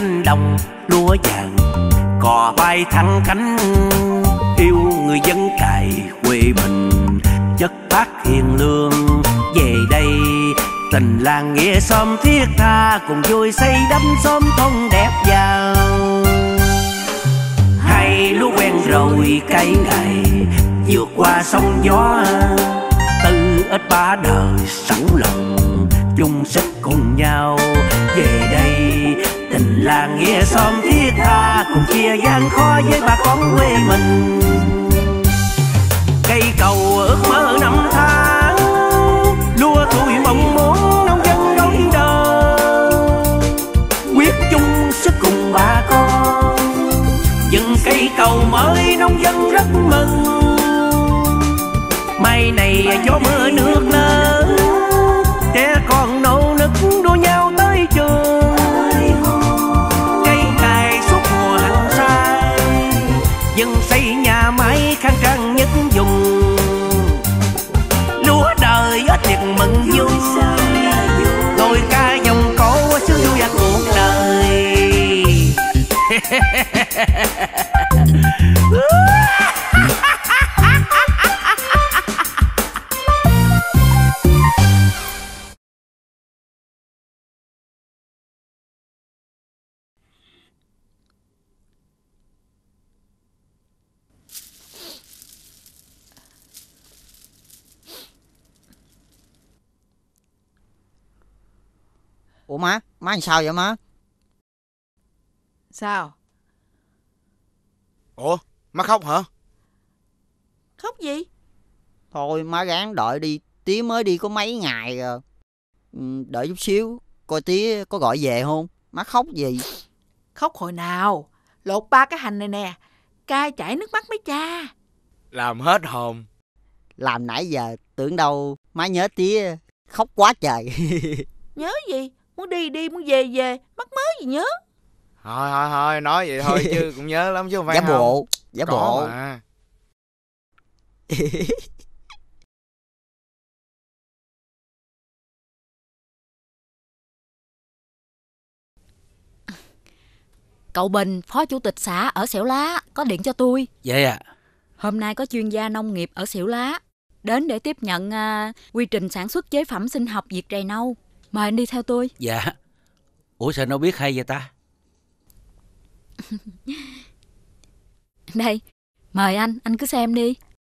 cánh đồng lúa vàng, cò bay thẳng cánh, yêu người dân cày quê mình, chất phác hiền lương. Về đây tình làng nghĩa xóm thiết tha, cùng vui xây đắp xóm thôn đẹp giàu. Hay lúa quen rồi cây ngày, vượt qua sóng gió, từ ít ba đời sẵn lòng chung sức cùng nhau. Về đây tình làng nghĩa xóm thiết tha, cùng chia gian khó với bà con quê mình. Cây cầu ước mơ năm tháng, lúa tuổi mong muốn nông dân đón đời, quyết chung sức cùng bà con dựng cây cầu mới, nông dân rất mừng. Mai này gió mưa nước lớn, trẻ con nô nức đua nhau tới trường. Cây cài suốt mùa hăng say, dân xây nhà máy khang trang nhất vùng. Lúa đời ít việc mừng vui, ngồi ca dòng cổ sướng vui và cuộc đời. Ủa má làm sao vậy má? Sao? Ủa, má khóc hả? Khóc gì? Thôi má ráng đợi đi, tía mới đi có mấy ngày rồi. Đợi chút xíu, coi tía có gọi về không? Má khóc gì? Khóc hồi nào? Lột ba cái hành này nè, cay chảy nước mắt mấy cha. Làm hết hồn. Làm nãy giờ tưởng đâu má nhớ tía, khóc quá trời. Nhớ gì? Muốn đi đi, muốn về về, mắc mớ gì nhớ. Thôi, nói vậy thôi chứ cũng nhớ lắm chứ không phải giả không. bộ, giả bộ. Mà. Cậu Bình, phó chủ tịch xã ở Xẻo Lá, có điện cho tôi. Vậy à? Hôm nay có chuyên gia nông nghiệp ở Xẻo Lá đến để tiếp nhận quy trình sản xuất chế phẩm sinh học diệt rầy nâu. Mời anh đi theo tôi. Dạ. Ủa sao nó biết hay vậy ta? Đây, mời anh cứ xem đi.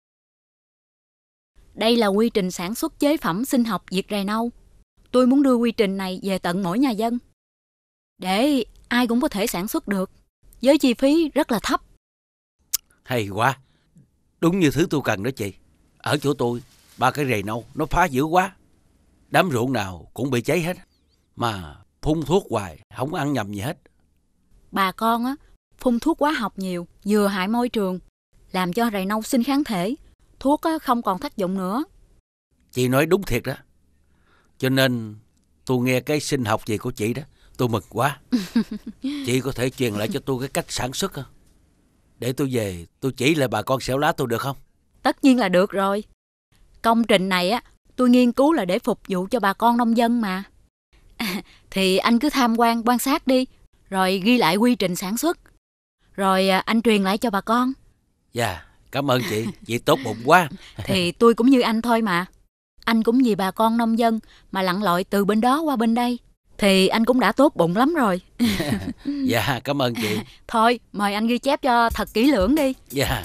Đây là quy trình sản xuất chế phẩm sinh học diệt rầy nâu. Tôi muốn đưa quy trình này về tận mỗi nhà dân, để ai cũng có thể sản xuất được, với chi phí rất là thấp. Hay quá. Đúng như thứ tôi cần đó chị. Ở chỗ tôi, ba cái rầy nâu nó phá dữ quá. Đám ruộng nào cũng bị cháy hết, mà phun thuốc hoài, không ăn nhầm gì hết. Bà con á, phun thuốc hóa học nhiều, vừa hại môi trường, làm cho rầy nâu sinh kháng thể. Thuốc á, không còn tác dụng nữa. Chị nói đúng thiệt đó. Cho nên tôi nghe cái sinh học gì của chị đó, tôi mừng quá. Chị có thể truyền lại cho tôi cái cách sản xuất không? Để tôi về tôi chỉ lại bà con Xẻo Lá tôi được không? Tất nhiên là được rồi. Công trình này á, tôi nghiên cứu là để phục vụ cho bà con nông dân mà. Thì anh cứ tham quan quan sát đi, rồi ghi lại quy trình sản xuất, rồi anh truyền lại cho bà con. Dạ, cảm ơn chị tốt bụng quá. Thì tôi cũng như anh thôi mà. Anh cũng vì bà con nông dân mà lặn lội từ bên đó qua bên đây, thì anh cũng đã tốt bụng lắm rồi. Dạ, cảm ơn chị. Thôi, mời anh ghi chép cho thật kỹ lưỡng đi. Dạ.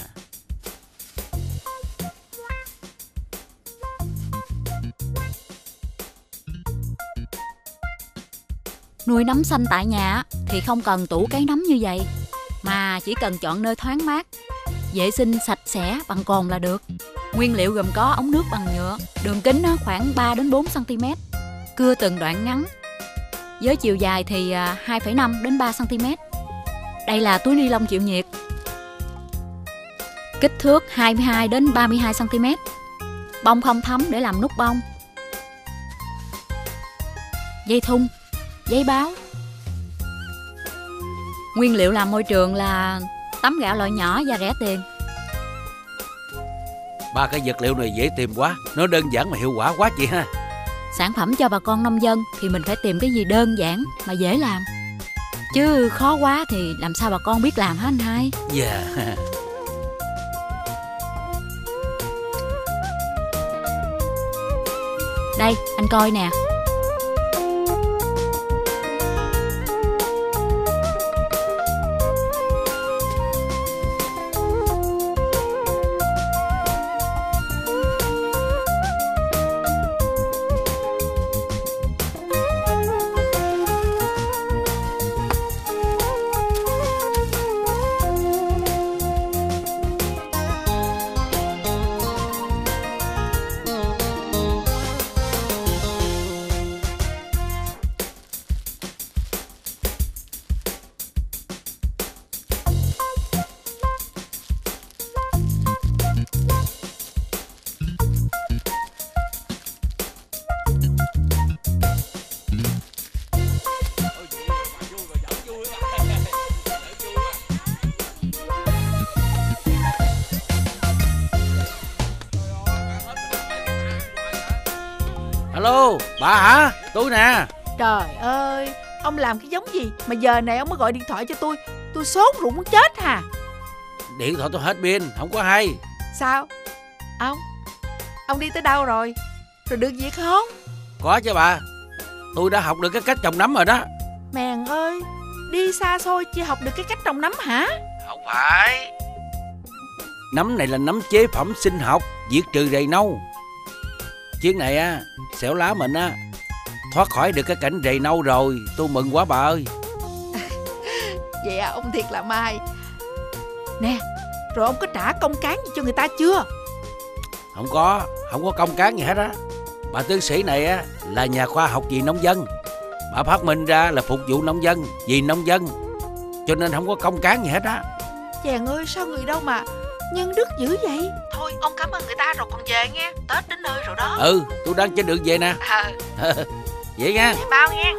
Nuôi nấm xanh tại nhà thì không cần tủ cái nấm như vậy, mà chỉ cần chọn nơi thoáng mát, vệ sinh sạch sẽ bằng cồn là được. Nguyên liệu gồm có ống nước bằng nhựa, đường kính khoảng 3 đến 4 cm, cưa từng đoạn ngắn, với chiều dài thì 2,5 đến 3 cm. Đây là túi ni lông chịu nhiệt, kích thước 22 đến 32 cm. Bông không thấm để làm nút bông. Dây thun, giấy báo. Nguyên liệu làm môi trường là tấm gạo loại nhỏ và rẻ tiền. Ba cái vật liệu này dễ tìm quá, nó đơn giản mà hiệu quả quá chị ha. Sản phẩm cho bà con nông dân thì mình phải tìm cái gì đơn giản mà dễ làm. Chứ khó quá thì làm sao bà con biết làm hả anh hai? Dạ. Đây, anh coi nè. Alo, bà hả? Tôi nè. Trời ơi, ông làm cái giống gì mà giờ này ông mới gọi điện thoại cho tôi sốt ruột muốn chết hà. Điện thoại tôi hết pin, không có hay. Sao? Ông đi tới đâu rồi? Rồi được việc không? Có chứ bà. Tôi đã học được cái cách trồng nấm rồi đó. Mèn ơi, đi xa xôi chỉ học được cái cách trồng nấm hả? Không phải. Nấm này là nấm chế phẩm sinh học, diệt trừ rầy nâu. Chuyến này á, xẻo lá mình á thoát khỏi được cái cảnh rầy nâu rồi. Tôi mừng quá bà ơi. Vậy à, ông thiệt là may. Nè, rồi ông có trả công cán gì cho người ta chưa? Không có công cán gì hết á. Bà tiến sĩ này á là nhà khoa học vì nông dân. Bà phát minh ra là phục vụ nông dân, vì nông dân, cho nên không có công cán gì hết á. Chàng ơi, sao người đâu mà nhân đức dữ vậy? Thôi ông cảm ơn người ta rồi còn về nghe. Tết đến nơi rồi đó. Ừ, tôi đang trên đường về nè. Vậy nha. Vậy bao nghe.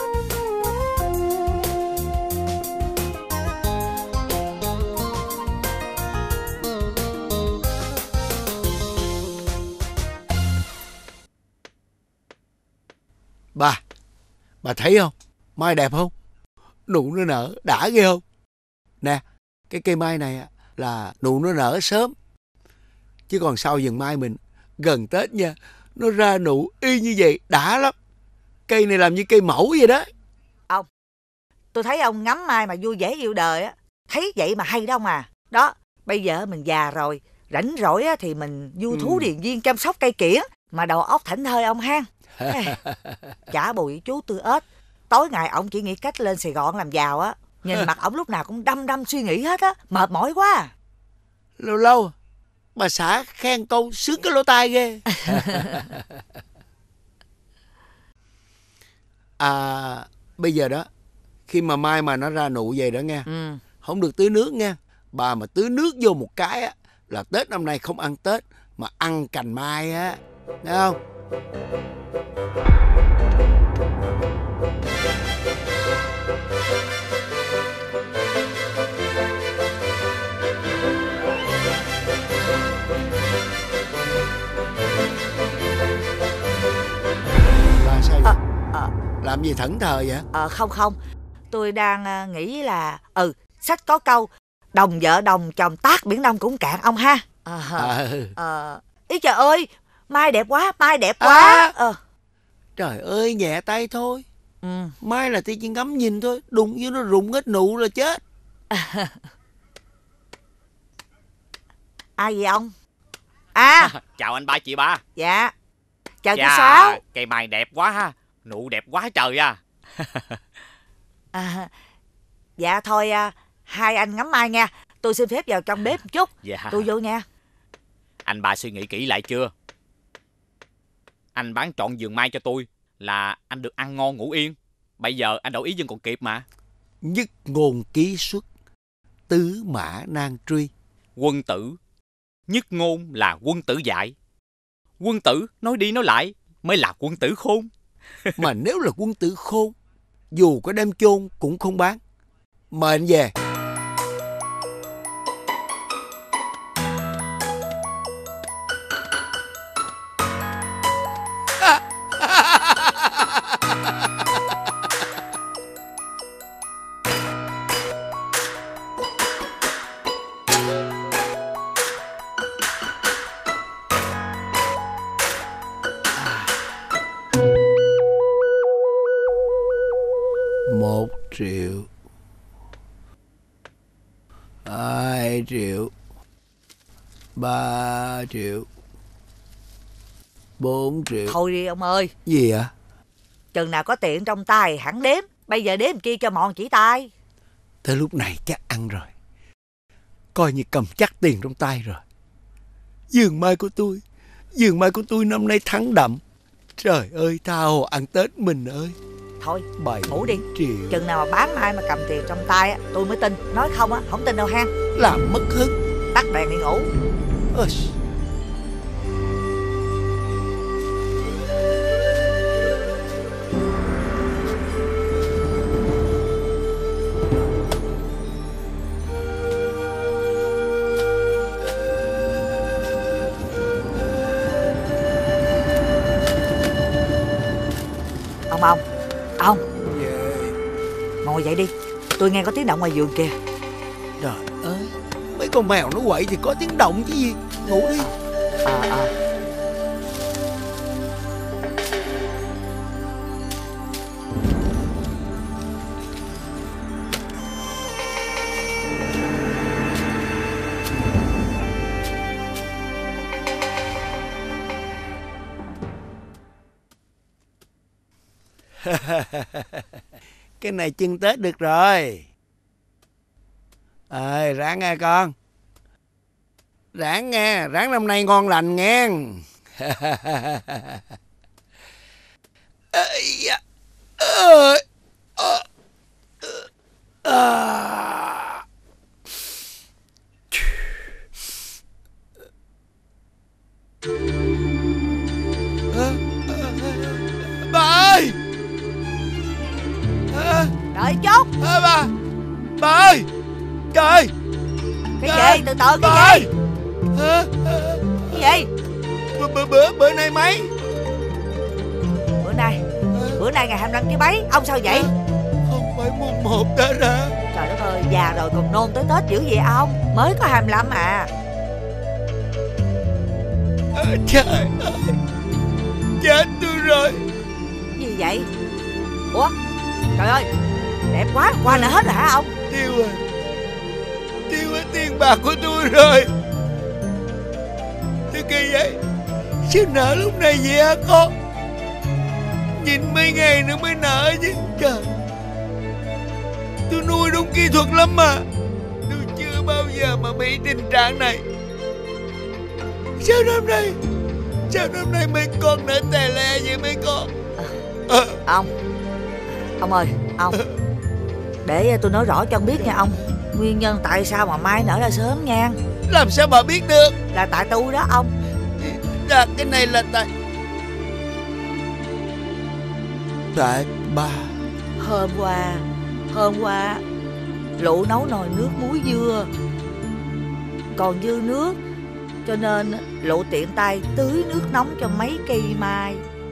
Bà thấy không? Mai đẹp không? Nụ nó nở đã ghê không? Nè, cái cây mai này là nụ nó nở sớm. Chứ còn sau vườn mai mình gần Tết nha, nó ra nụ y như vậy đã lắm. Cây này làm như cây mẫu vậy đó. Ông, tôi thấy ông ngắm mai mà vui vẻ yêu đời á, thấy vậy mà hay đó ông à. Đó, bây giờ mình già rồi, rảnh rỗi á thì mình du thú điền viên chăm sóc cây kiểng mà đầu óc thảnh thơi ông ha. Chả bùi chú Tư Ếch, tối ngày ổng chỉ nghĩ cách lên Sài Gòn làm giàu á. Nhìn mặt ổng lúc nào cũng đăm đăm suy nghĩ hết á, mệt mỏi quá. Lâu lâu bà xã khen câu sướng cái lỗ tai ghê. Bây giờ đó, khi mà mai mà nó ra nụ vậy đó nghe, không được tưới nước nha. Bà mà tưới nước vô một cái á là Tết năm nay không ăn Tết mà ăn cành mai á, thấy không? Là sao vậy? Làm gì thẫn thờ vậy? Không, tôi đang nghĩ là sách có câu đồng vợ đồng chồng tác biển Đông cũng cạn ông ha. Ý trời ơi, mai đẹp quá, mai đẹp quá. Trời ơi, nhẹ tay thôi. Mai là tôi chỉ ngắm nhìn thôi, đụng vô nó rụng hết nụ là chết. Ai vậy ông? Chào anh ba chị ba. Dạ. Chào chú Sáu. Cây mai đẹp quá ha, nụ đẹp quá trời à. Dạ thôi, hai anh ngắm mai nha. Tôi xin phép vào trong bếp một chút. Dạ. Tôi vô nha. Anh ba suy nghĩ kỹ lại chưa? Anh bán trọn vườn mai cho tôi là anh được ăn ngon ngủ yên. Bây giờ anh đổi ý vẫn còn kịp mà. Nhất ngôn ký xuất, tứ mã nan truy. Quân tử, nhất ngôn là quân tử dạy. Quân tử nói đi nói lại mới là quân tử khôn. Mà nếu là quân tử khôn, dù có đem chôn cũng không bán. Mời anh về. triệu, 2 triệu, 3 triệu, 4 triệu. Thôi đi ông ơi. Gì ạ? Chừng nào có tiền trong tay hẳn đếm. Bây giờ đếm kia cho mọn chỉ tay. Tới lúc này chắc ăn rồi. Coi như cầm chắc tiền trong tay rồi. Vườn mai của tôi năm nay thắng đậm. Trời ơi, tha hồ ăn Tết mình ơi. Thôi 7 ngủ đi. triệu. Chừng nào mà bán mai mà cầm tiền trong tay á, tôi mới tin. Nói không á, không tin đâu ha. Làm mất hứng. Tắt đèn đi ngủ. Ôi. Ông ngồi dậy đi. Tôi nghe có tiếng động ngoài vườn kìa. Trời ơi, mấy con mèo nó quậy thì có tiếng động chứ gì. Ngủ đi. Cái này chưng Tết được rồi. Ráng nghe con. Ráng nghe, ráng năm nay ngon lành nghe. Bà ơi! Đợi chút. Bà ơi! Trời ơi! Cái gì? Từ từ cái gì? Cái gì? Bữa nay mấy? Bữa nay ngày 25 thứ mấy? Ông sao vậy? Không phải mùng 1 Tết hả? Trời đất ơi, già rồi còn nôn tới Tết dữ vậy ông? Mới có 25 à. Trời ơi! Chết tôi rồi. Gì vậy? Ủa? Trời ơi, đẹp quá, qua nợ hết rồi hả ông? Tiêu hết tiền bạc của tôi rồi. Thế kỳ vậy? Sao nợ lúc này vậy hả con? Nhìn mấy ngày nữa mới nợ chứ. Trời, tôi nuôi đúng kỹ thuật lắm mà. Tôi chưa bao giờ mà bị tình trạng này. Sao năm nay mấy con nợ tè le vậy mấy con? Ông ơi, ông để tôi nói rõ cho ông biết nha ông. Nguyên nhân tại sao mà mai nở ra sớm nha. Làm sao bà biết được? Là tại tôi đó ông. Dạ, cái này là tại bà. Hôm qua Lụ nấu nồi nước muối dưa còn dư nước, cho nên Lụ tiện tay tưới nước nóng cho mấy cây mai.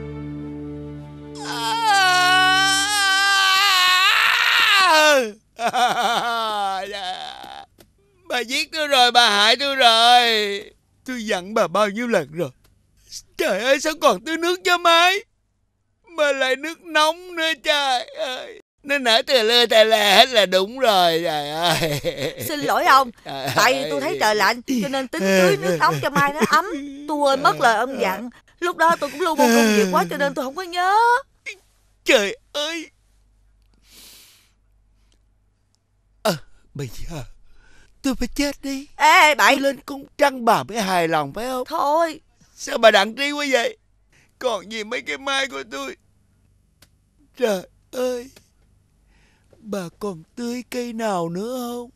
Bà giết tôi rồi, bà hại tôi rồi. Tôi dặn bà bao nhiêu lần rồi. Trời ơi, sao còn tưới nước cho mai mà lại nước nóng nữa, trời ơi. Nó nở tè lè hết là đúng rồi, trời ơi. Xin lỗi ông, tại tôi thấy trời lạnh cho nên tính tưới nước nóng cho mai nó ấm. Tôi quên mất lời ông dặn. Lúc đó tôi cũng lu bu công việc quá cho nên tôi không có nhớ. Trời ơi. Bây giờ tôi phải chết đi. Ê bậy, tôi lên cung trăng bà mới hài lòng phải không? Thôi. Sao bà đặng trí quá vậy? Còn gì mấy cái mai của tôi. Trời ơi. Bà còn tưới cây nào nữa không?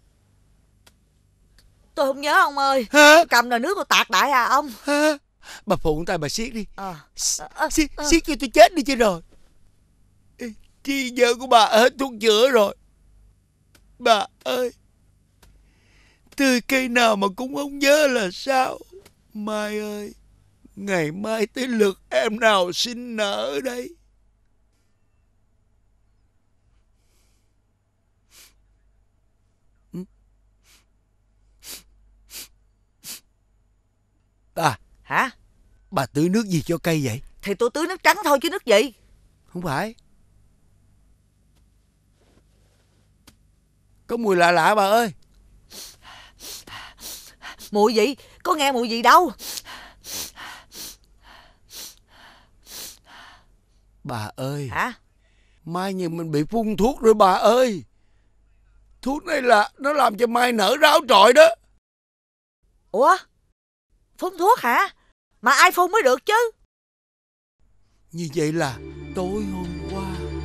Tôi không nhớ ông ơi. Hả? Cầm nồi nước tôi tạt đại à ông. Hả? Bà phụ tay bà siết đi. Siết cho tôi chết đi chứ rồi. Trí nhớ của bà hết thuốc chữa rồi. Bà ơi, tươi cây nào mà cũng không nhớ là sao? Mai ơi, ngày mai tới lượt em nào xin nợ đây? Hả? Bà tưới nước gì cho cây vậy? Thì tôi tưới nước trắng thôi chứ nước gì. Không phải. Có mùi lạ lạ bà ơi. Mùi gì? Có nghe mùi gì đâu. Bà ơi. Hả? Mai nhìn mình bị phun thuốc rồi bà ơi. Thuốc này là nó làm cho Mai nở ráo trọi đó. Ủa? Phun thuốc hả? Mà ai phun mới được chứ? Như vậy là tối hôm qua.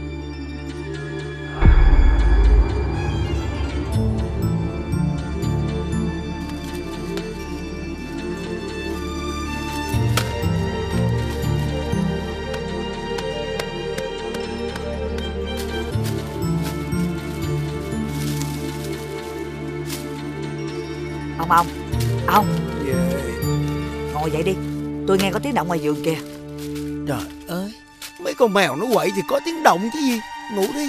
Ông Về. ngồi dậy đi. Tôi nghe có tiếng động ngoài vườn kìa. Trời ơi, mấy con mèo nó quậy thì có tiếng động chứ gì. Ngủ đi.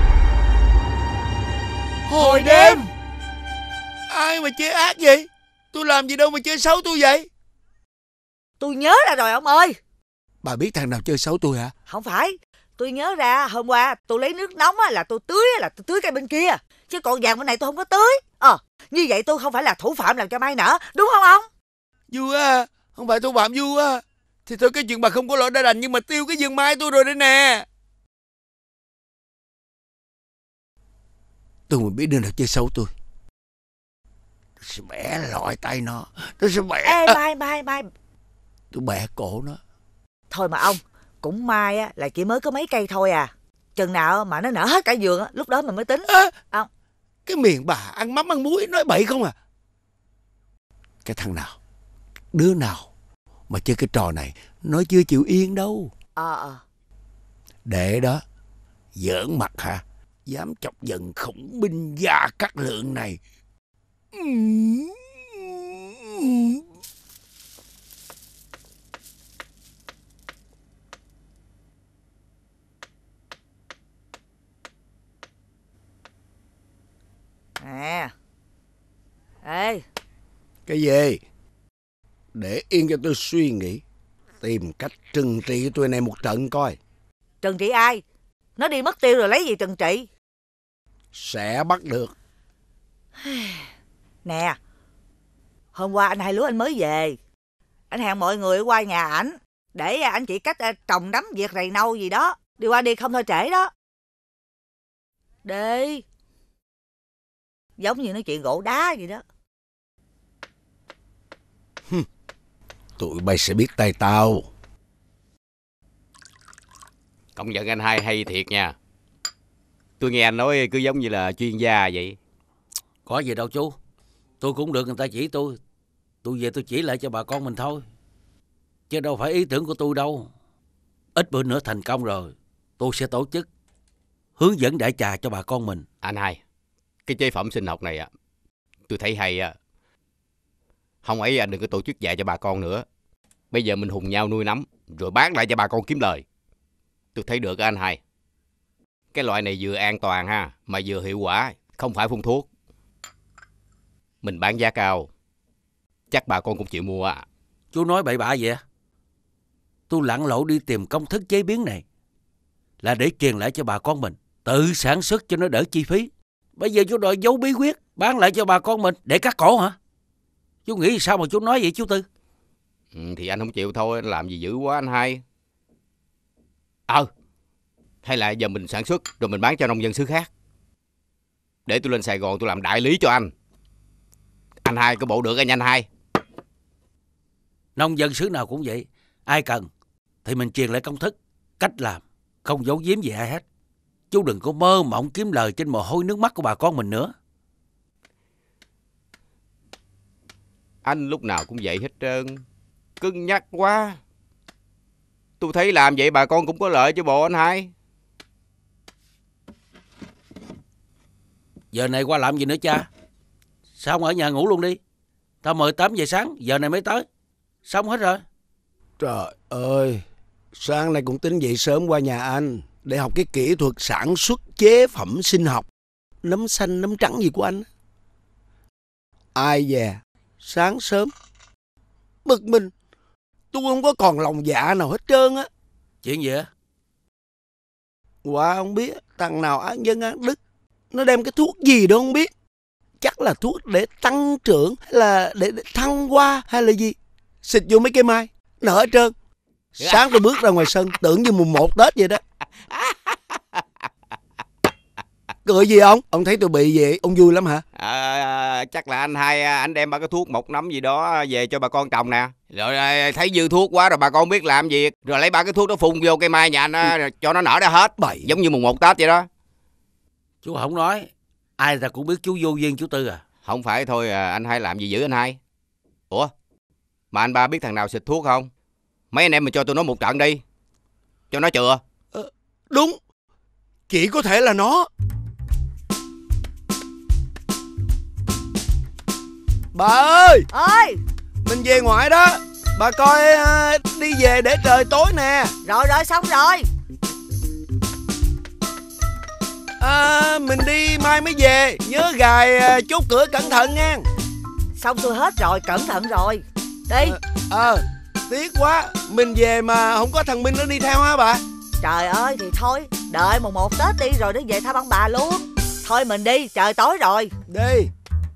Hồi đêm. Ai mà chơi ác vậy? Tôi làm gì đâu mà chơi xấu tôi vậy? Tôi nhớ ra rồi ông ơi. Bà biết thằng nào chơi xấu tôi hả? Không phải. Tôi nhớ ra hôm qua tôi lấy nước nóng là tôi tưới cây bên kia. Chứ còn vàng bên này tôi không có tưới. Như vậy tôi không phải là thủ phạm làm cho Mai nở. Đúng không ông? Vui à. Không phải thủ phạm vui à. Thì thôi cái chuyện bà không có lỗi đã đành, nhưng mà tiêu cái vườn mai tôi rồi đây nè. Tôi muốn biết đứa nào chơi xấu tôi sẽ bẻ lọi tay nó. Tôi sẽ bẻ. Ê Mai. Tôi bẻ cổ nó. Thôi mà ông, cũng Mai á là chỉ mới có mấy cây thôi à. Chừng nào mà nó nở hết cả vườn á, lúc đó mình mới tính. Ông. Cái miệng bà ăn mắm ăn muối nói bậy không à. Cái thằng nào, đứa nào mà chơi cái trò này nó chưa chịu yên đâu. Để đó, giỡn mặt hả? Dám chọc giận khổng binh Gia Cát Lượng này. Ê. Cái gì? Để yên cho tôi suy nghĩ, tìm cách trừng trị tôi này một trận coi. Trừng trị ai? Nó đi mất tiêu rồi lấy gì trừng trị? Sẽ bắt được. Nè, hôm qua anh hai lúa anh mới về. Anh hẹn mọi người qua nhà ảnh để anh chỉ cách trồng nấm việc rầy nâu gì đó. Đi qua đi không thôi trễ đó. Đi. Giống như nói chuyện gỗ đá vậy đó. Tụi bay sẽ biết tay tao. Công nhận anh hai hay thiệt nha. Tôi nghe anh nói cứ giống như là chuyên gia vậy. Có gì đâu chú. Tôi cũng được người ta chỉ tôi. Tôi về tôi chỉ lại cho bà con mình thôi. Chứ đâu phải ý tưởng của tôi đâu. Ít bữa nữa thành công rồi, tôi sẽ tổ chức hướng dẫn đại trà cho bà con mình. Anh hai, cái chế phẩm sinh học này tôi thấy hay á. Không ấy anh đừng có tổ chức dạy cho bà con nữa. Bây giờ mình hùng nhau nuôi nấm rồi bán lại cho bà con kiếm lời. Tôi thấy được anh hai. Cái loại này vừa an toàn ha, mà vừa hiệu quả, không phải phun thuốc. Mình bán giá cao, chắc bà con cũng chịu mua à. Chú nói bậy bạ vậy? Tôi lặn lội đi tìm công thức chế biến này là để truyền lại cho bà con mình tự sản xuất cho nó đỡ chi phí. Bây giờ chú đòi giấu bí quyết bán lại cho bà con mình để cắt cổ hả? Chú nghĩ sao mà chú nói vậy chú Tư? Thì anh không chịu thôi, anh làm gì dữ quá anh hai. Hay là giờ mình sản xuất rồi mình bán cho nông dân xứ khác. Để tôi lên Sài Gòn tôi làm đại lý cho anh. Anh hai có bộ được anh hai. Nông dân xứ nào cũng vậy. Ai cần thì mình truyền lại công thức, cách làm, không giấu giếm gì ai hết. Chú đừng có mơ mộng kiếm lời trên mồ hôi nước mắt của bà con mình nữa. Anh lúc nào cũng vậy hết trơn. Cứng nhắc quá. Tôi thấy làm vậy bà con cũng có lợi chứ bộ anh hai. Giờ này qua làm gì nữa cha? Sao không ở nhà ngủ luôn đi? Tao mời 8 giờ sáng, giờ này mới tới. Xong hết rồi. Trời ơi, sáng nay cũng tính dậy sớm qua nhà anh để học cái kỹ thuật sản xuất chế phẩm sinh học, nấm xanh, nấm trắng gì của anh. Ai về sáng sớm bực mình, tôi không có còn lòng dạ nào hết trơn á. Chuyện gì á? Qua không biết thằng nào án dân án đức, nó đem cái thuốc gì đó không biết. Chắc là thuốc để tăng trưởng, hay là để thăng hoa, hay là gì. Xịt vô mấy cây mai nở hết trơn. Sáng tôi bước ra ngoài sân tưởng như mùng 1 Tết vậy đó. Cười gì ông? Ông thấy tôi bị vậy ông vui lắm hả? Chắc là anh đem ba cái thuốc mộc nấm gì đó về cho bà con trồng nè. Rồi thấy dư thuốc quá rồi bà con biết làm gì, rồi lấy ba cái thuốc đó phun vô cây mai nhà anh cho nó nở ra hết. Giống như mùng 1 Tết vậy đó. Chú không nói, ai ta cũng biết chú vô duyên chú Tư à. Không phải thôi anh Hai làm gì dữ anh Hai? Ủa mà anh ba biết thằng nào xịt thuốc không? Mấy anh em mình cho tụi nó một trận đi, cho nó chừa. Đúng, chỉ có thể là nó. Bà ơi! Ơi! Mình về ngoại đó. Bà coi đi về để trời tối nè. Rồi xong rồi. Mình đi mai mới về. Nhớ gài chốt cửa cẩn thận nha. Xong tôi hết rồi, cẩn thận rồi. Đi. Tiếc quá. Mình về mà không có thằng Minh nó đi theo hả bà? Trời ơi thì thôi, đợi mùng 1 Tết đi rồi nó về thăm ông bà luôn. Thôi mình đi, trời tối rồi. Đi.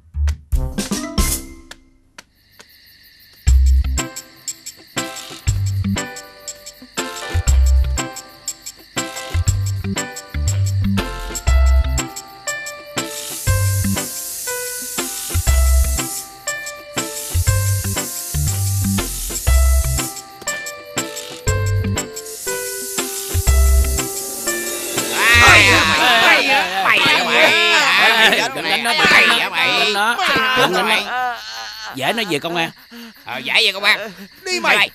Giải nó về công an. Giải về công an. Đi mày.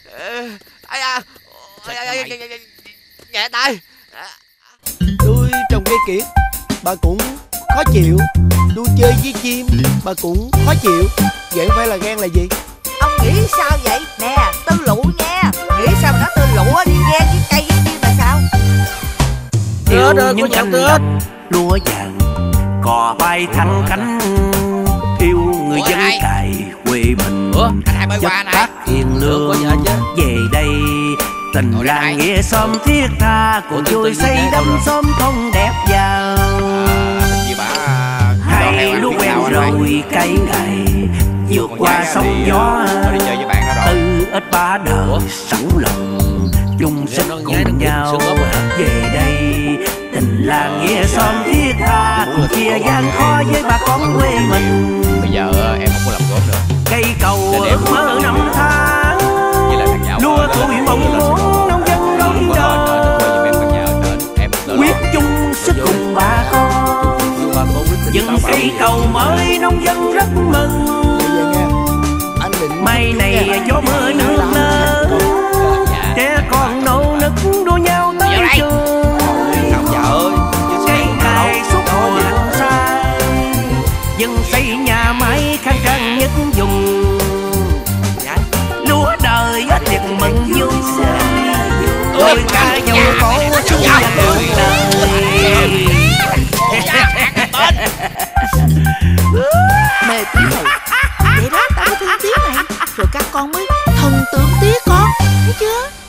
Nhẹ tay. Tôi trồng cây kiển bà cũng khó chịu. Tôi chơi với chim bà cũng khó chịu. Vậy không phải là ghen là gì? Ông nghĩ sao vậy? Nè, Tư lụ nha. Nghĩ sao mà nó Tư lụ đi ghen với cây với chim là sao? Yêu những cánh đồng lúa vàng, cò bay thẳng cánh. Yêu người dân cày quê mình, chất phát hiền lương. Về đây tình làng nghĩa xóm thiết tha, còn vui xây đắm xóm không đẹp giàu. Hai lúa quen rồi cây ngày, vượt qua sóng gió. Từ ít ba đời sẵn lòng, chung sức cùng nhau. Về đây tình làng nghĩa xóm thiết tha, cùng chia gian khó với bà con quê mình. Bây giờ em không có làm gốm nữa. Cây cầu ước mơ năm tháng, lúa tuổi mong muốn nông dân đón chờ. Quyết chung sức cùng bà con, dựng cây cầu mới nông dân rất mừng. Mai này gió mưa nước lớn, trẻ con nô nức đua nhau tới trường. Cây cài suốt mùa hăng say, dân xây nhà máy khang trang nhất vùng. Lúa đời hết tiệc mừng vui, ôi ca dâu cổ xuống nhà đời. Mê tí này. Vậy đó, tao mới thương tiếc này, rồi các con mới thần tượng tiếc con, thấy chưa?